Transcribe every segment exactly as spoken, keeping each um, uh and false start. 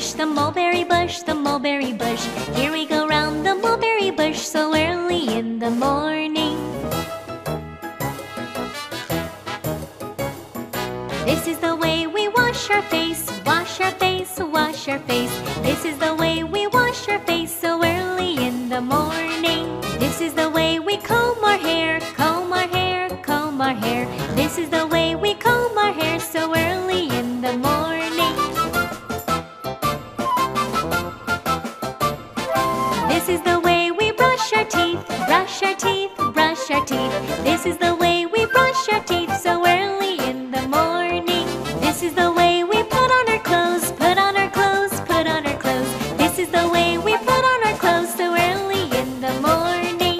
bush, the mulberry bush, the mulberry bush. Here we go round the mulberry bush so early in the morning. This is the way we wash our face, wash our face, wash our face. This is the way we wash our face so early in the morning. This is the way we comb our hair, comb our hair, comb our hair. This is the way we comb our hair so early in the morning. This is the way we brush our teeth, brush our teeth, brush our teeth. This is the way we brush our teeth so early in the morning. This is the way we put on our clothes, put on our clothes, put on our clothes. This is the way we put on our clothes so early in the morning.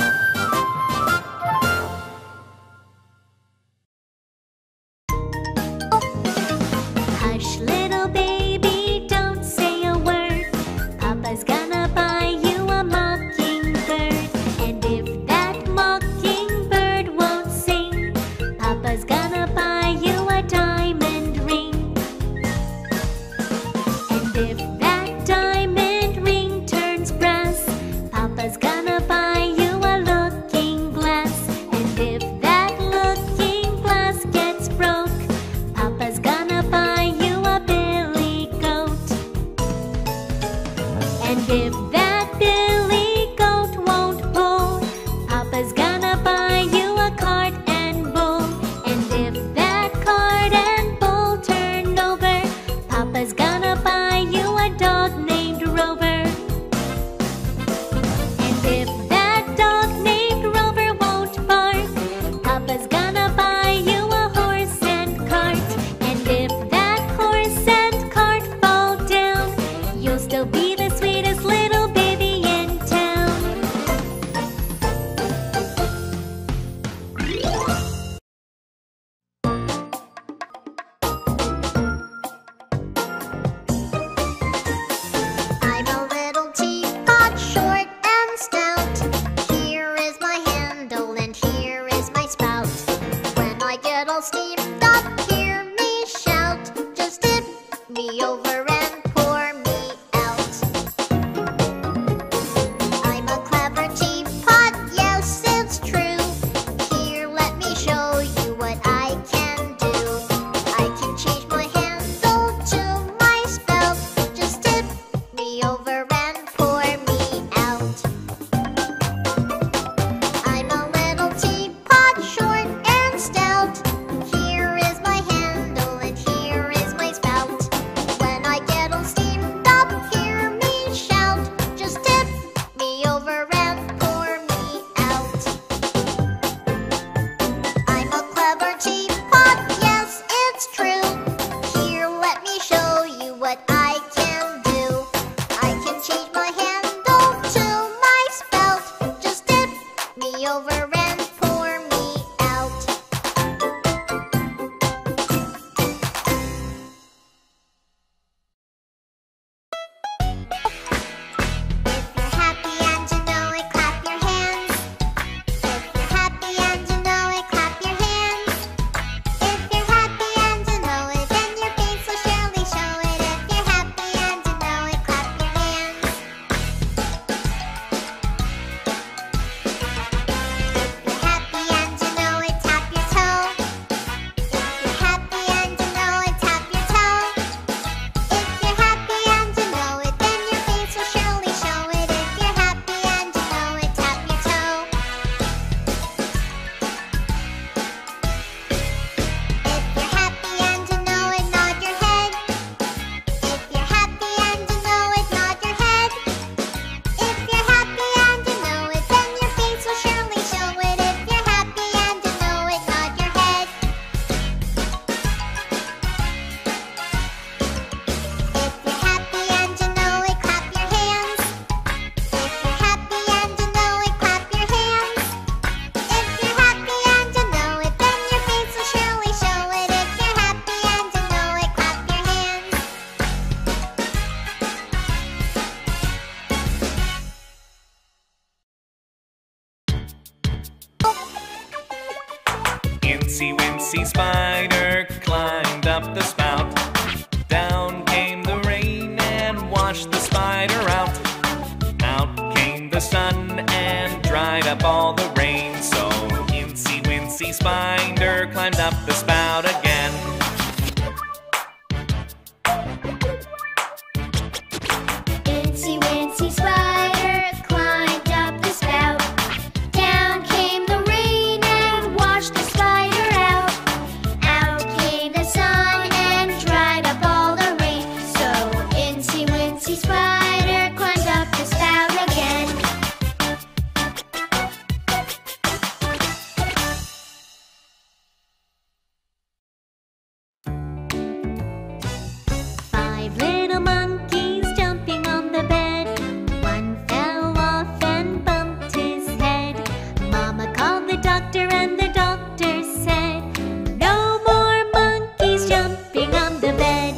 Hush, little baby, don't say a word. Papa's gonna buy you a mockingbird. And if that mockingbird won't sing, Papa's gonna buy you a diamond ring. And if that diamond ring turns brass, Papa's gonna buy you a looking glass. And if that looking glass gets broke, Papa's gonna buy you a billy goat. And if that billy goat won't pull, Papa's gonna buy you a cart and bull. And if that cart and bull turn over, Papa's gonna buy you a dog named Rover. And if that dog named Rover won't bark, Papa's gonna buy you a horse and cart. And if that horse and cart fall down, you'll still be the sweetest little baby in town. I'm a little teapot, short and stout. Here is my handle and here is my spout. When I get all steamed up, hear me shout. Just tip me over and pour me out. I'm a clever teapot, yes, it's true. Here, let me show you what I can do. I can change my handle to my spout. Just tip me over and pour me out. I'm a little teapot, short and stout. Here is my handle and here is my spout. When I get all steamed up, hear me shout. Just tip me over and pour me out. I'm a clever teapot, yes, it's true. Here, let me show you what I can do. I can change my handle to my spout. Just tip me over and pour me out. If you're happy and you know it, clap your hands. If you're happy and you know it, clap your hands. If you're happy and you know it, then your face will surely show it. If you're happy and you know it, clap your hands. If you're happy and you know it, tap your toe. If you're happy and you know it, tap your toe. If you're happy and you know it, then your face will surely show it. If you're happy and you know it, tap your toe. If you're happy and you know it, nod your head. If you're happy and you know it, nod your head. If you're happy and you know it, then your face will surely show it. If you're happy and you know it, nod your head. If you're happy and you know it, clap your hands. If you're happy and you know it, clap your hands. If you're happy and you know it, then your face will surely show it. If you're happy and you know it, clap your hands. Incy Wincy Spider climbed up the spout. Down came the rain up all the rain. So Incy Wincy Spider climbed up the spout again. Incy Wincy Spider climbed up the spout. Down came the rain and washed the spider out. Out came the sun and dried up all the rain. So Incy Wincy Spider climbed up the spout again. Five little monkeys jumping on the bed. One fell off and bumped his head. Mama called the doctor and the doctor said, "No more monkeys jumping on the bed."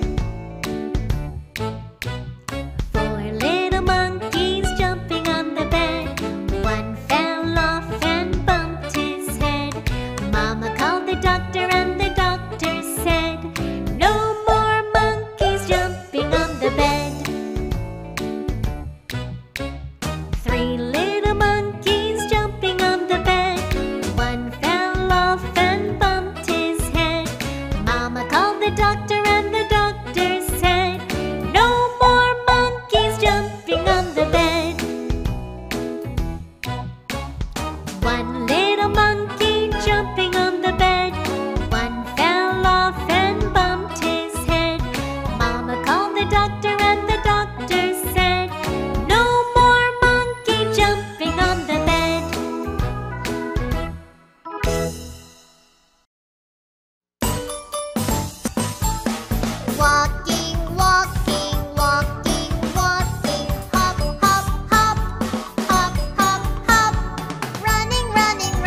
Four little monkeys jumping on the bed. One fell off and bumped his head. Mama called the doctor and the doctor said, "No more monkeys jumping on the bed." Three little monkeys jumping on the bed. One fell off and bumped his head. Mama called the doctor and the doctor said, "No more monkeys jumping on the bed." One little monkey jumping on the bed. One fell off and bumped his head. Mama called the doctor and the doctor said, "No more monkey jumping on the bed." Walking, walking, walking, walking. Hop, hop, hop. Hop, hop, hop. Running, running,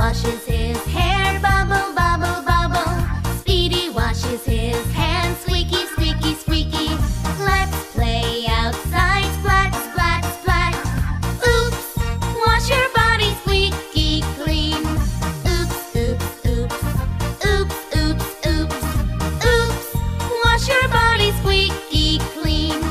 washes his hair, bubble, bubble, bubble. Speedy washes his hands, squeaky, squeaky, squeaky. Let's play outside, splat, splat, splat. Oops, wash your body squeaky clean. Oops, oops, oops. Oops, oops, oops. Oops, wash your body squeaky clean.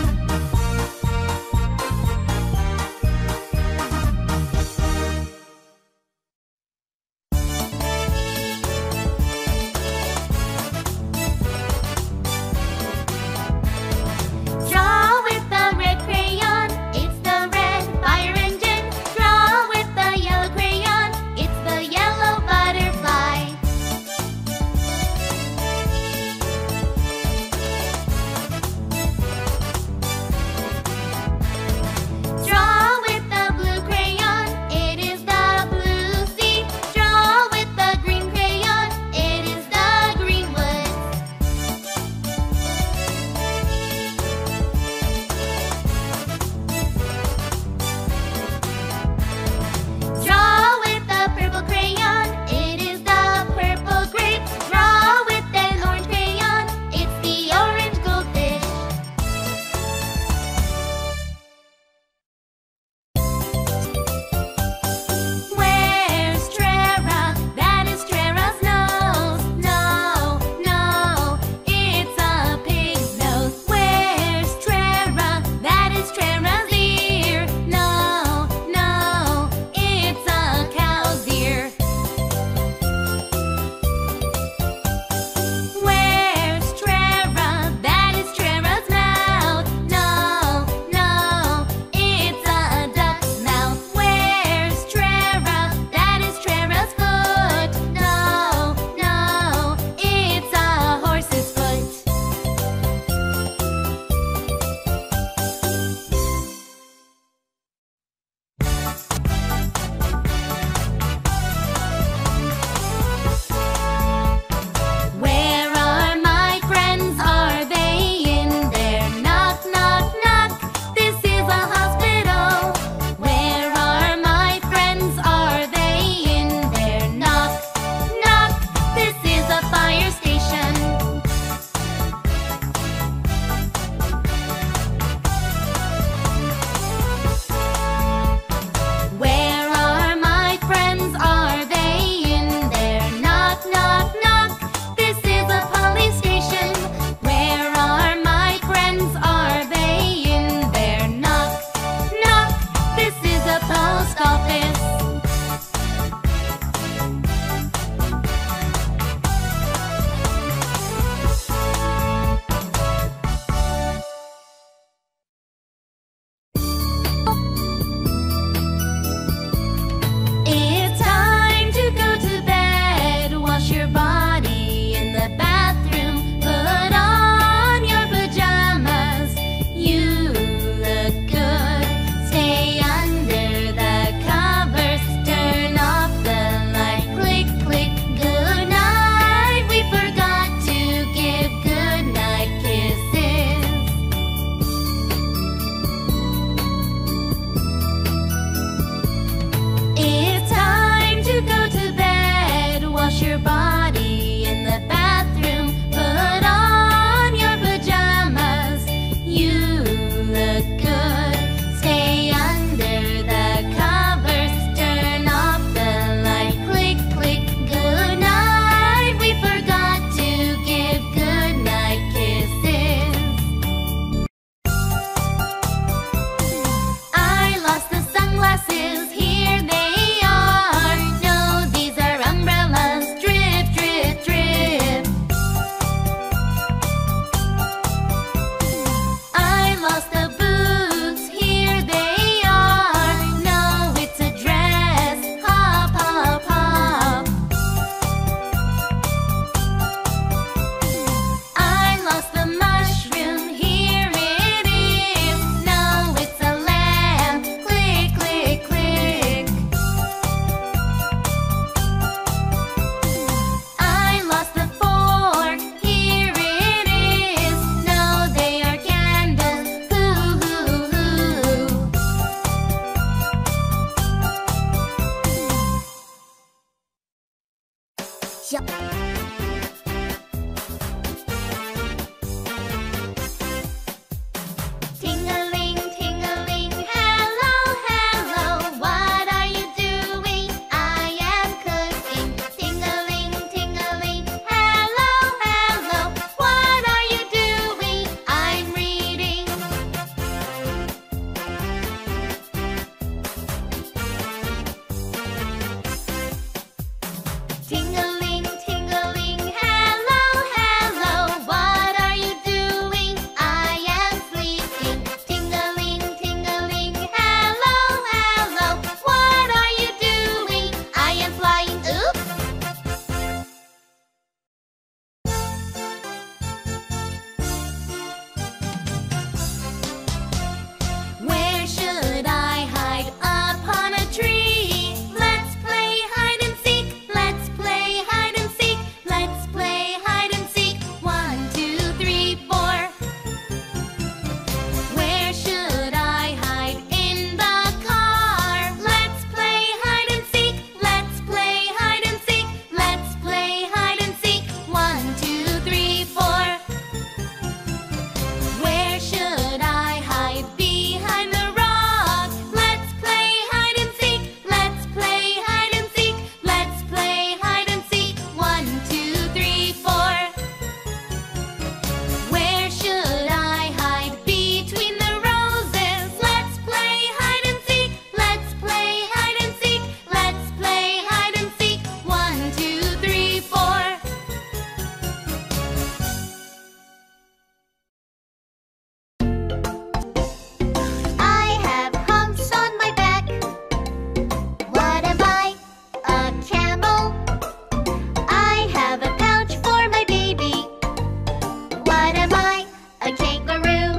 a kangaroo.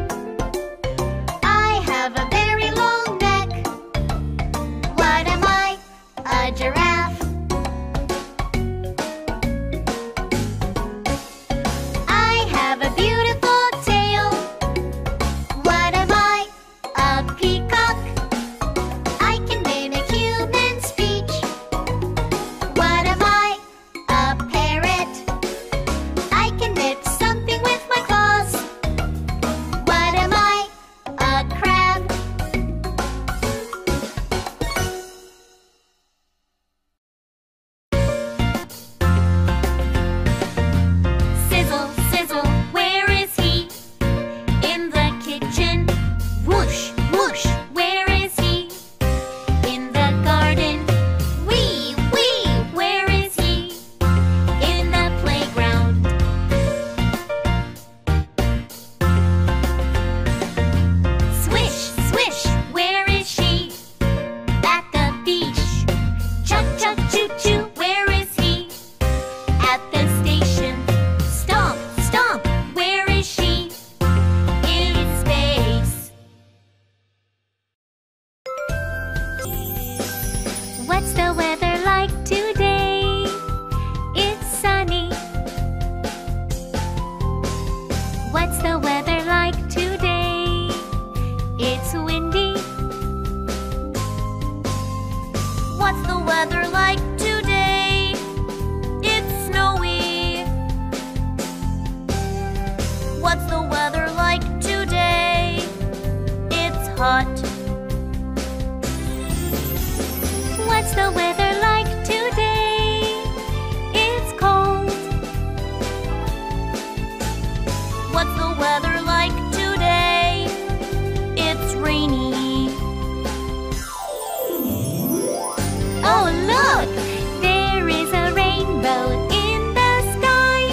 I have a very long neck. What am I? A giraffe. I have a beautiful tail. What am I? A peacock. I can mimic human speech. What am I? A parrot. I can nip something with my claws. What am I? A crab. Sizzle, sizzle, where is he? In the kitchen. Whoosh, whoosh, where is he? In the garden. Wee, wee, where is he? In the playground. Swish, swish, where is she? At the beach. Chug, chug, choo, choo, where is he? At the station. Stomp, stomp, where is she? In space. What's the weather like today? It's sunny. What's the weather like today? It's windy. What's the weather like today? It's snowy. What's the weather like today? It's hot. What's the weather like today? It's cold. What's the weather like today? It's rainy. Oh, look! There is a rainbow in the sky.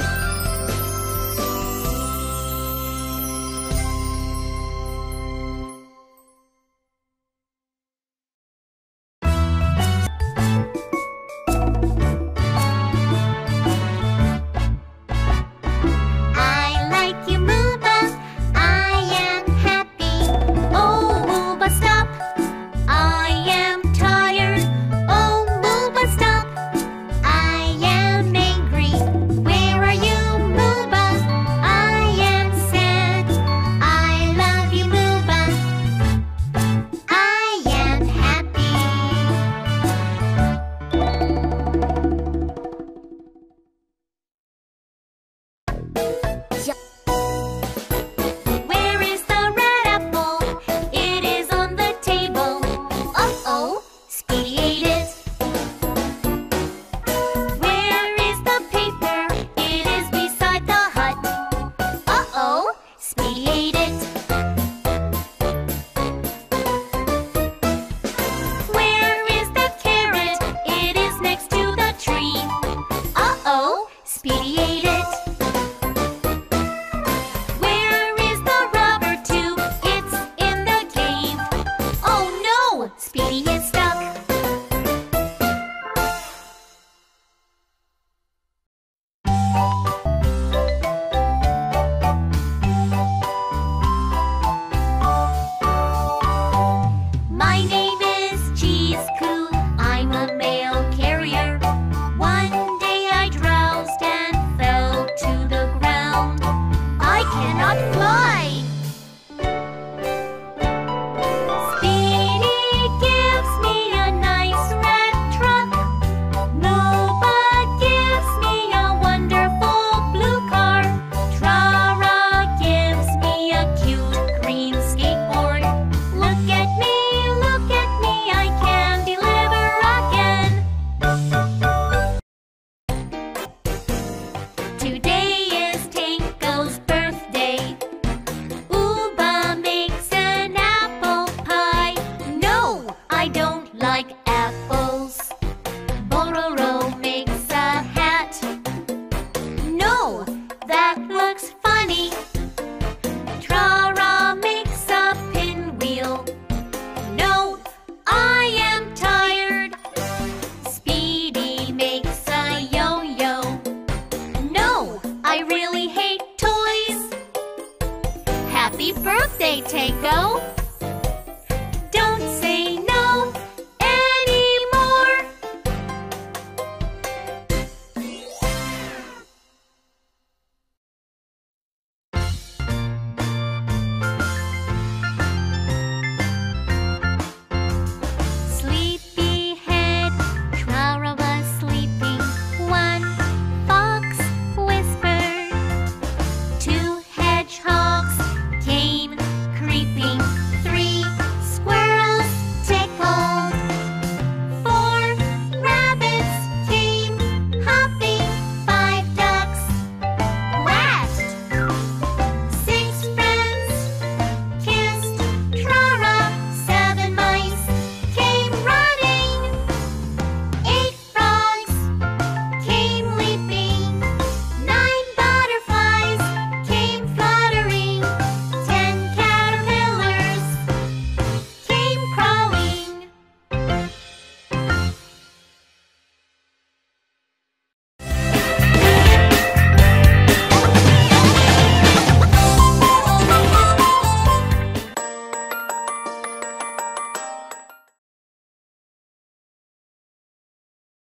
I like you, Mooba. I am happy. Oh, Mooba, stop. I am tired. Oh, Mooba, stop. I am angry. Where are you, Mooba? I am sad. I love you, Mooba. I am happy. Where is the red apple? It is on the table. Uh-oh, Speedy ate it. Where is the paper? It is beside the hut. Uh-oh, Speedy ate it. Where is the carrot? It is next to the tree. Uh-oh, Speedy ate it. Where is the rubber tube? It's in the cave. Oh no! Speedy is stuck. My name is Cheese Coo. I'm a mail carrier. One day I drowsed and fell to the ground. I cannot fly. Speedy gives me a nice red truck. Mooba gives me a wonderful blue car. Trara gives me a cute green skateboard. Look at me, look at me, I can deliver again. Today is Tanko's birthday. Happy birthday, Tango!